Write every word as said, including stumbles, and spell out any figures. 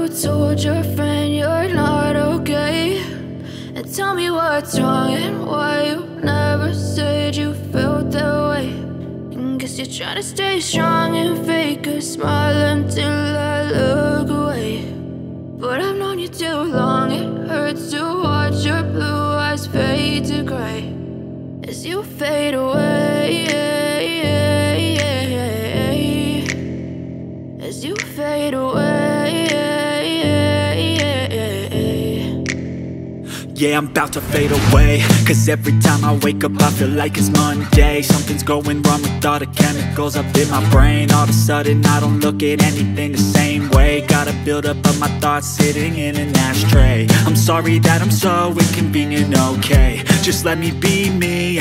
told your friend you're not okay? And tell me what's wrong and why you never said you felt that way. And guess you're trying to stay strong and fake a smile until I look away. But I've known you too long, it hurts to watch your blue eyes fade to gray as you fade away, as you fade away. Yeah, I'm about to fade away, cause every time I wake up I feel like it's Monday. Something's going wrong with all the chemicals up in my brain. All of a sudden I don't look at anything the same way. Gotta build up of my thoughts sitting in an ashtray. I'm sorry that I'm so inconvenient, okay? Just let me be me.